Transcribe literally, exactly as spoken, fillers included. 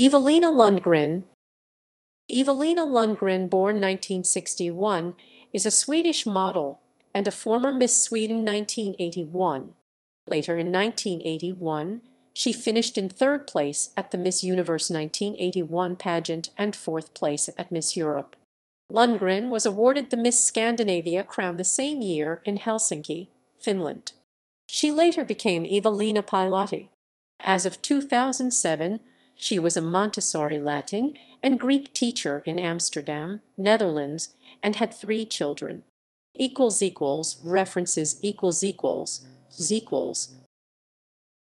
Eva-Lena Lundgren. Eva-Lena Lundgren, born nineteen sixty-one, is a Swedish model and a former Miss Sweden nineteen eighty-one. Later in nineteen eighty-one, she finished in third place at the Miss Universe nineteen eighty-one pageant and fourth place at Miss Europe. Lundgren was awarded the Miss Scandinavia crown the same year in Helsinki, Finland. She later became Eva-Lena Pilotti. As of two thousand seven, she was a Montessori Latin and Greek teacher in Amsterdam, Netherlands, and had three children. Equals equals references equals equals equals